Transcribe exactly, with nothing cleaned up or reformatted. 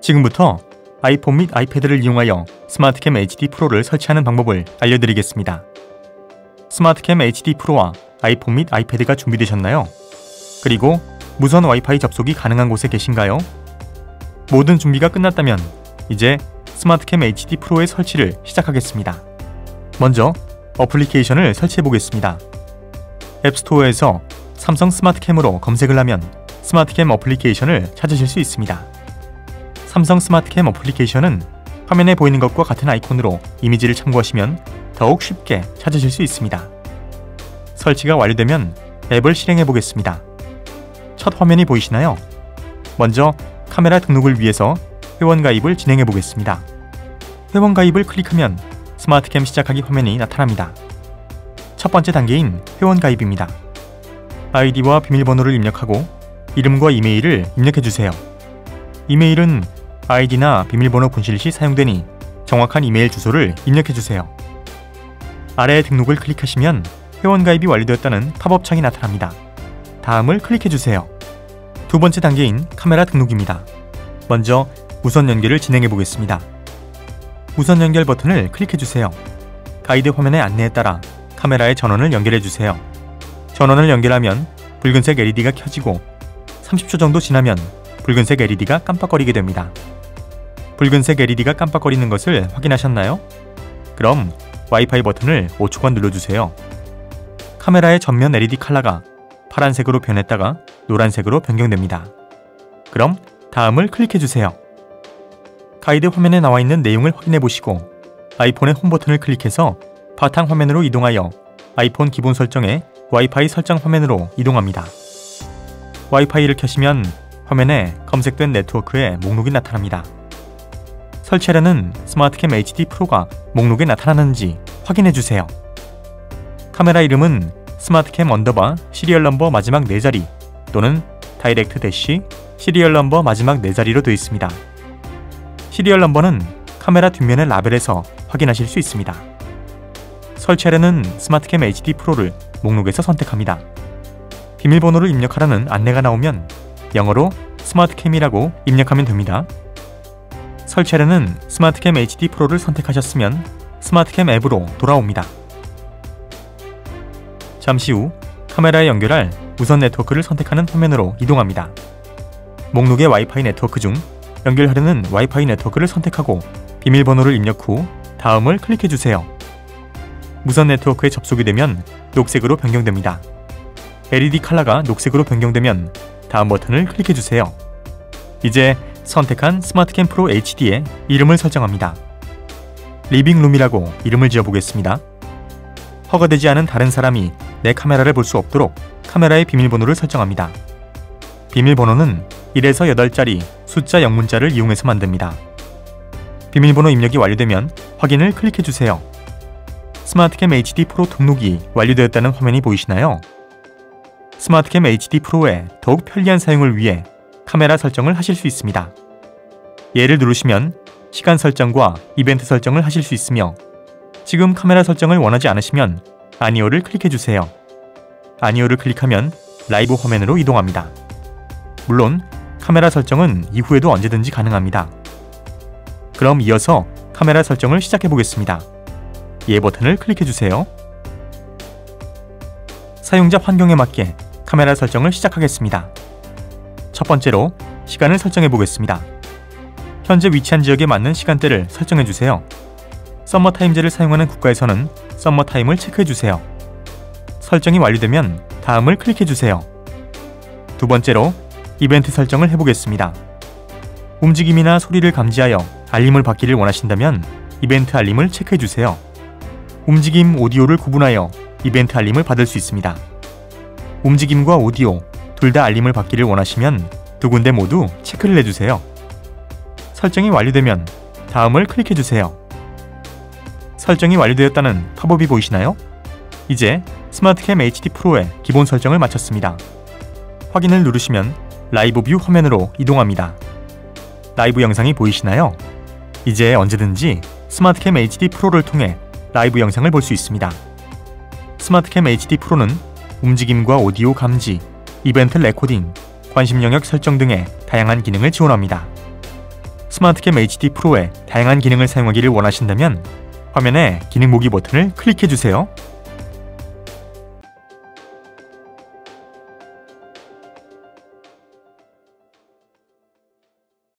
지금부터 아이폰 및 아이패드를 이용하여 스마트캠 에이치디 프로를 설치하는 방법을 알려드리겠습니다. 스마트캠 에이치디 프로와 아이폰 및 아이패드가 준비되셨나요? 그리고 무선 와이파이 접속이 가능한 곳에 계신가요? 모든 준비가 끝났다면 이제 스마트캠 에이치디 프로의 설치를 시작하겠습니다. 먼저 어플리케이션을 설치해 보겠습니다. 앱스토어에서 삼성 스마트캠으로 검색을 하면 스마트캠 어플리케이션을 찾으실 수 있습니다. 삼성 스마트캠 어플리케이션은 화면에 보이는 것과 같은 아이콘으로 이미지를 참고하시면 더욱 쉽게 찾으실 수 있습니다. 설치가 완료되면 앱을 실행해 보겠습니다. 첫 화면이 보이시나요? 먼저 카메라 등록을 위해서 회원 가입을 진행해 보겠습니다. 회원 가입을 클릭하면 스마트캠 시작하기 화면이 나타납니다. 첫 번째 단계인 회원 가입입니다. 아이디와 비밀번호를 입력하고 이름과 이메일을 입력해 주세요. 이메일은 아이디나 비밀번호 분실 시 사용되니 정확한 이메일 주소를 입력해 주세요. 아래 등록을 클릭하시면 회원 가입이 완료되었다는 팝업 창이 나타납니다. 다음을 클릭해 주세요. 두 번째 단계인 카메라 등록입니다. 먼저 무선 연결을 진행해 보겠습니다. 무선 연결 버튼을 클릭해 주세요. 가이드 화면의 안내에 따라 카메라의 전원을 연결해 주세요. 전원을 연결하면 붉은색 엘이디가 켜지고 삼십 초 정도 지나면 붉은색 엘이디가 깜빡거리게 됩니다. 붉은색 엘이디가 깜빡거리는 것을 확인하셨나요? 그럼 와이파이 버튼을 오 초간 눌러주세요. 카메라의 전면 엘이디 컬러가 파란색으로 변했다가 노란색으로 변경됩니다. 그럼 다음을 클릭해주세요. 가이드 화면에 나와 있는 내용을 확인해 보시고 아이폰의 홈 버튼을 클릭해서 바탕 화면으로 이동하여 아이폰 기본 설정에 와이파이 설정 화면으로 이동합니다. 와이파이를 켜시면 화면에 검색된 네트워크의 목록이 나타납니다. 설치하려는 스마트캠 에이치디 프로가 목록에 나타나는지 확인해 주세요. 카메라 이름은 스마트캠 언더바 시리얼 넘버 마지막 네 자리 또는 다이렉트 대시 시리얼 넘버 마지막 네 자리로 되어 있습니다. 시리얼 넘버는 카메라 뒷면의 라벨에서 확인하실 수 있습니다. 설치하려는 스마트캠 에이치디 프로를 목록에서 선택합니다. 비밀번호를 입력하라는 안내가 나오면 영어로 스마트캠이라고 입력하면 됩니다. 설치하려는 스마트캠 에이치디 프로를 선택하셨으면 스마트캠 앱으로 돌아옵니다. 잠시 후 카메라에 연결할 무선 네트워크를 선택하는 화면으로 이동합니다. 목록의 와이파이 네트워크 중 연결하려는 와이파이 네트워크를 선택하고 비밀번호를 입력 후 다음을 클릭해주세요. 무선 네트워크에 접속이 되면 녹색으로 변경됩니다. 엘이디 컬러가 녹색으로 변경되면 다음 버튼을 클릭해주세요. 이제 선택한 스마트캠 프로 에이치디에 이름을 설정합니다. 리빙룸이라고 이름을 지어보겠습니다. 허가되지 않은 다른 사람이 내 카메라를 볼 수 없도록 카메라의 비밀번호를 설정합니다. 비밀번호는 일에서 여덟 자리 숫자 영문자를 이용해서 만듭니다. 비밀번호 입력이 완료되면 확인을 클릭해주세요. 스마트캠 에이치디 프로 등록이 완료되었다는 화면이 보이시나요? 스마트캠 에이치디 프로의 더욱 편리한 사용을 위해 카메라 설정을 하실 수 있습니다. 얘를 누르시면 시간 설정과 이벤트 설정을 하실 수 있으며 지금 카메라 설정을 원하지 않으시면 아니오를 클릭해주세요. 아니오를 클릭하면 라이브 화면으로 이동합니다. 물론 카메라 설정은 이후에도 언제든지 가능합니다. 그럼 이어서 카메라 설정을 시작해 보겠습니다. 예 버튼을 클릭해주세요. 사용자 환경에 맞게 카메라 설정을 시작하겠습니다. 첫 번째로 시간을 설정해 보겠습니다. 현재 위치한 지역에 맞는 시간대를 설정해 주세요. 썸머타임제를 사용하는 국가에서는 썸머타임을 체크해 주세요. 설정이 완료되면 다음을 클릭해 주세요. 두 번째로 이벤트 설정을 해보겠습니다. 움직임이나 소리를 감지하여 알림을 받기를 원하신다면 이벤트 알림을 체크해 주세요. 움직임, 오디오를 구분하여 이벤트 알림을 받을 수 있습니다. 움직임과 오디오 둘 다 알림을 받기를 원하시면 두 군데 모두 체크를 해주세요. 설정이 완료되면 다음을 클릭해주세요. 설정이 완료되었다는 팝업이 보이시나요? 이제 스마트캠 에이치디 프로의 기본 설정을 마쳤습니다. 확인을 누르시면 라이브 뷰 화면으로 이동합니다. 라이브 영상이 보이시나요? 이제 언제든지 스마트캠 에이치디 프로를 통해 라이브 영상을 볼 수 있습니다. 스마트캠 에이치디 프로는 움직임과 오디오 감지, 이벤트 레코딩, 관심 영역 설정 등의 다양한 기능을 지원합니다. 스마트캠 에이치디 프로의 다양한 기능을 사용하기를 원하신다면 화면에 기능 보기 버튼을 클릭해주세요.